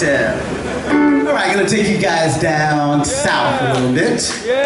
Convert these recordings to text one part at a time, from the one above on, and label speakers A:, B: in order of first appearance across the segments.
A: Step. All right, gonna take you guys down south a little bit.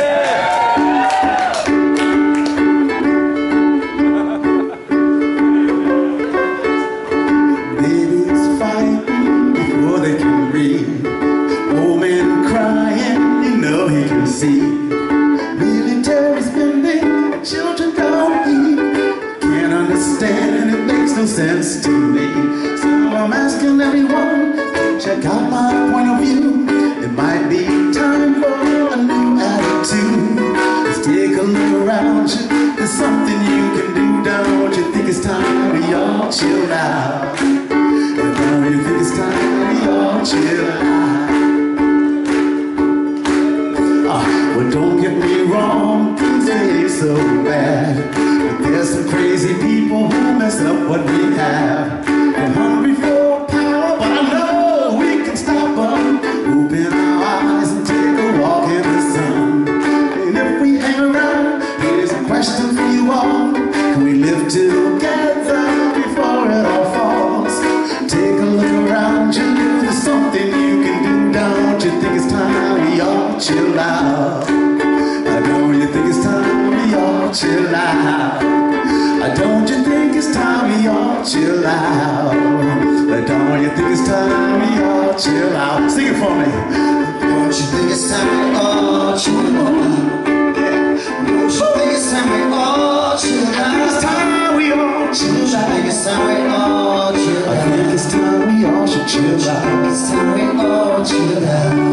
A: Babies fighting before they can read. Old man crying, you know he can see. Military spending, children don't eat. Can't understand and it makes no sense to me. So I'm asking everyone, check out my point of view. It might be time for a new attitude. Let's take a look around you. There's something you can do. Don't you think it's time we all chill out? Don't you think it's time we all chill out? Well, don't get me wrong, things ain't so bad. But there's some crazy people who mess up what we have. They're hungry for power, but I know we can stop them. Open our eyes and take a walk in the sun. And if we hang around, here's a question for you all. Can we live together before it all falls? Take a look around you, there's something you can do. Don't you think it's time we all chill out? Don't you think it's time we all chill out? Don't you think it's time we all chill out? Don't you think it's time we all chill out? Sing it for me.
B: Don't you think it's time we all chill out? Don't you think it's time we all chill out?
A: It's time we all chill out.
B: I think it's time we all chill out.
A: I think it's time we all should chill out.
B: It's time we all chill out.